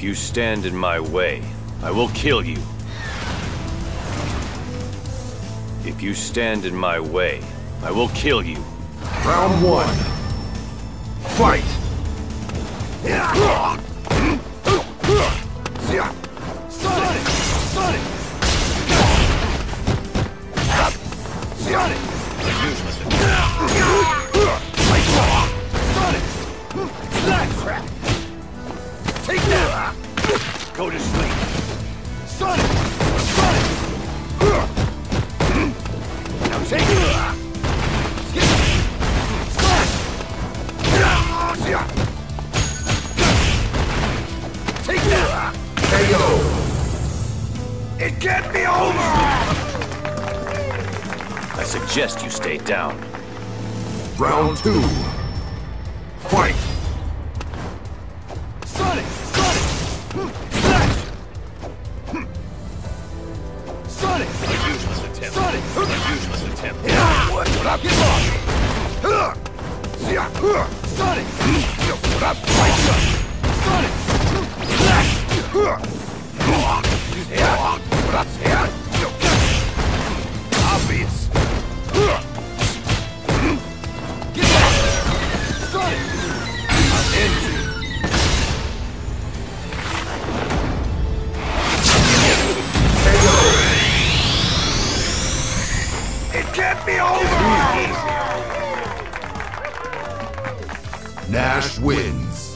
If you stand in my way, I will kill you. If you stand in my way, I will kill you. Round one. Fight! Sonic! Sonic! Sonic! Useless. Sonic! Snap! Take that! Go to sleep. Sonic! Sonic! Now take it! Sonic! Take that! KO! It can't be over! I suggest you stay down. Round two. Fight! Sonic! Sonic! Slash! Sonic! A useless attempt. Sonic! A useless attempt. What up? Get lost! Sonic! What up? Sonic! Slash! Obvious. Get back! Sonic! I'm in. It can't be over! Nash wins.